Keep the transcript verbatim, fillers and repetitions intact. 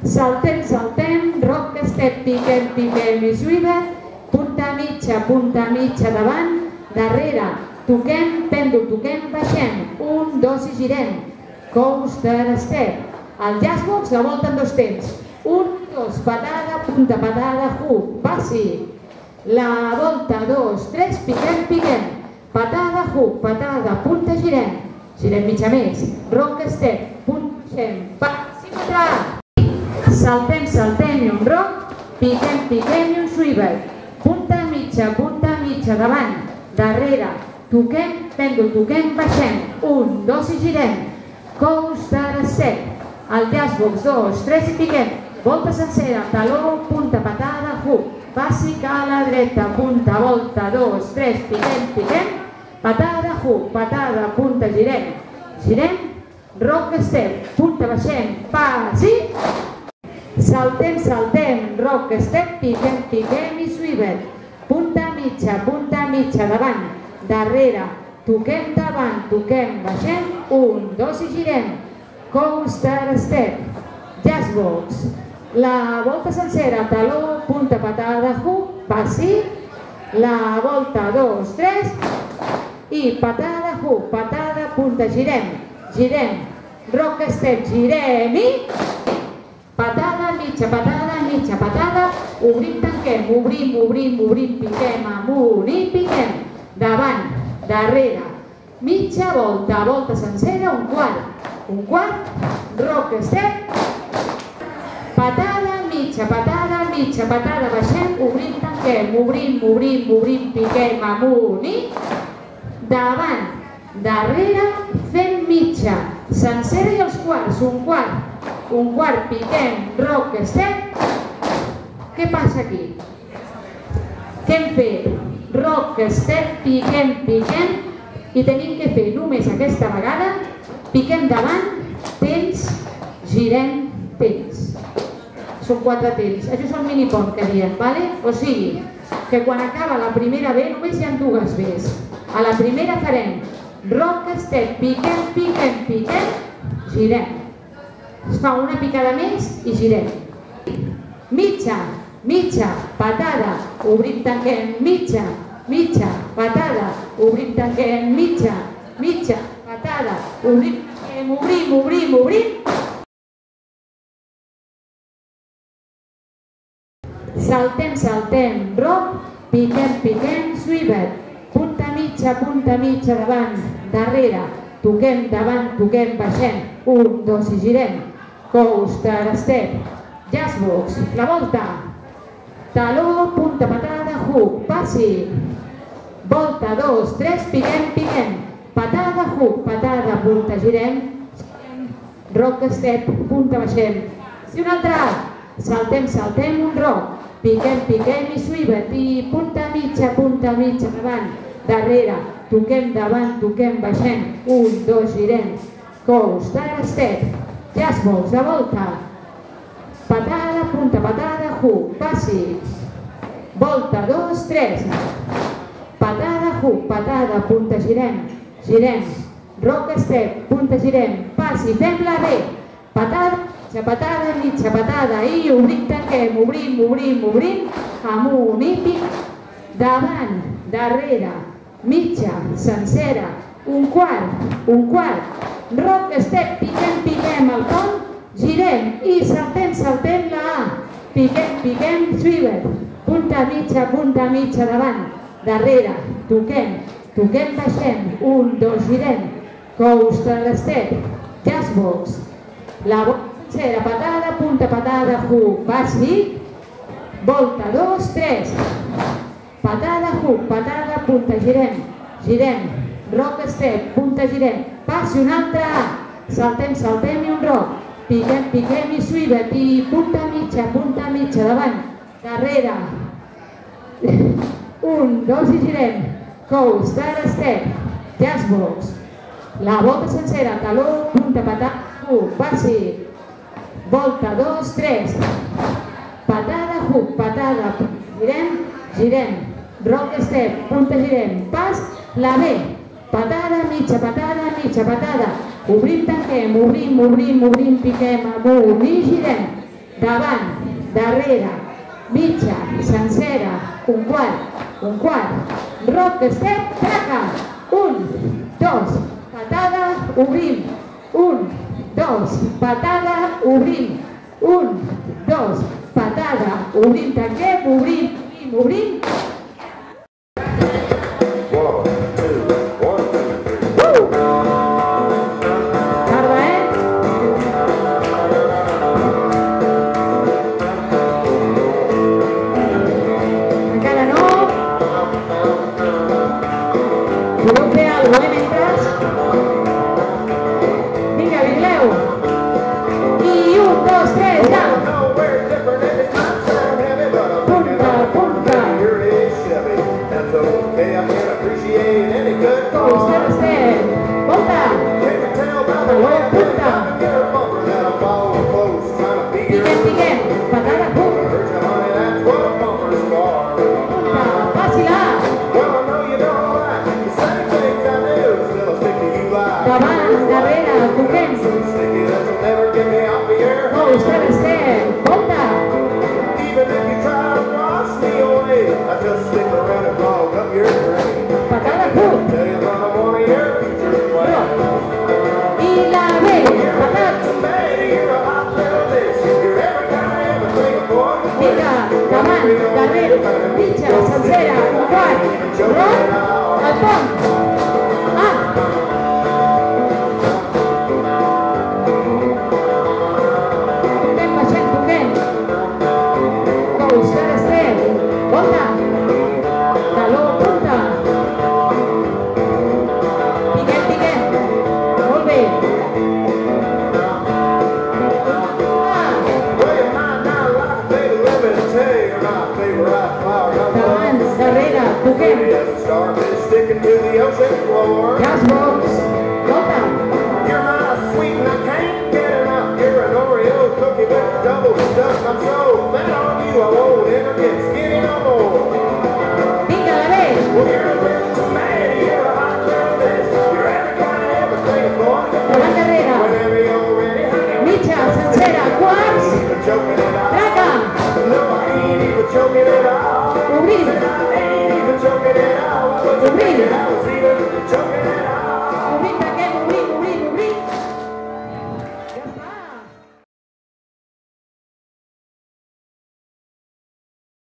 Saltem, saltem, rock, step, piquem, piquem i swivel, punta mitja, punta mitja davant, darrere, toquem, pèndol, toquem, baixem, un, dos i girem, coaster, step. Al jazzbox la volta en dos temps, un, dos, patada, punta, patada, hook, passi. La volta, dos, tres, piquem, piquem, patada, hook, patada, punta, girem, girem mitja més, rock, step, punta, baixem, passi, patada. Saltem, saltem i un rock, piquem, piquem i un swivel, punta mitja, punta mitja davant, darrere, toquem, pèndol, toquem, baixem, un, dos i girem, coaster, step. Al jazzbox, dos, tres i piquem, volta sencera, taló, punta, patada, hook, passi a la dreta, punta, volta, dos, tres, piquem, piquem, patada, hook, patada, punta, girem, girem, rock, step, punta, baixem, passi. Saltem, saltem, rock, step, piquem, piquem i swivel, punta mitja, punta mitja davant, darrere, toquem davant, toquem, baixem, un, dos i girem, coaster, step, jazzbox. La volta sencera, taló, punta, patada, hook, passi, la volta, dos, tres, i patada, hook, patada, punta, girem, girem, rock, step, girem i... Patada, mitja, patada, mitja, patada, obrim, tanquem, obrim, obrim, obrim, piquem amunt i piquem, davant, darrere, mitja volta, volta sencera, un quart, un quart, rock, step, patada, mitja, patada, mitja, patada, baixem, obrim, tanquem, obrim, obrim, obrim, piquem amunt i davant, darrere, fem mitja, sencera i els quarts, un quart, un quart, piquem, rock, step. Què passa aquí? Què hem fet? Rock, step, piquem, piquem i tenim que fer només aquesta vegada, piquem davant, temps, girem, temps. Són quatre temps. Això és el minipont que diem, vale? O sigui, que quan acaba la primera B només hi ha dues Bs. A la primera farem rock, step, piquem, piquem, piquem, girem. Es fa una picada més i girem. Mitja, mitja, patada, obrim, tanquem, mitja, mitja, patada, obrim, tanquem, mitja, mitja, patada, obrim, tanquem, obrim, obrim, obrim. Saltem, saltem, rock, piquem, piquem, swivel, punta mitja, punta mitja davant, darrere, toquem davant, toquem, baixem, un, dos i girem, coaster, step, jazzbox, la volta, taló, punta, patada, hook, passi, volta, dos, tres, piquem, piquem, patada, hook, patada, punta, girem, rock, step, punta, baixem, i un altre, saltem, saltem, un rock, piquem, piquem i swivel, i punta mitja, punta mitja davant, darrere, toquem davant, toquem, baixem, un, dos, girem, coaster, step, jazzbox, la volta, patada, punta, patada, hook, passi, volta, dos, tres, patada, hook, patada, punta, girem, girem, rock, step, punta, girem, passi, fem la B, patada, mitja, patada, mitja, patada, i obrim, tanquem, obrim, obrim, obrim, amunt i pic, davant, darrere, mitja, sencera, un quart, un quart, rock, step, piquem, piquem el pont, girem i saltem, saltem la A, piquem, piquem, swivel, punta mitja, punta mitja davant, darrere, toquem, toquem, baixem, un, dos, girem, coaster, step, jazzbox, la volta sencera, patada, punta, patada, hook, passi, volta, dos, tres, patada, hook, patada, punta, girem, girem, rock, step, punta, girem, passi un altre A, saltem, saltem i un rock, piquem, piquem i swivel, i punta mitja, punta mitja davant, darrere, un, dos i girem, coaster, step, jazzbox, la volta sencera, taló, punta, patada, hook, passi, volta, dos, tres, patada, hook, patada, girem, girem, rock, step, punta, girem, pas, la B, patada, mitja, patada, mitja, patada, obrim, tanquem, obrim, obrim, obrim, piquem, amunt i girem, davant, darrere, mitja, sencera, un quart, un quart, rock step, traca, un, dos, patada, obrim, un, dos, patada, obrim, un, dos, patada, obrim, tanquem, obrim, obrim, obrim. Choking it out.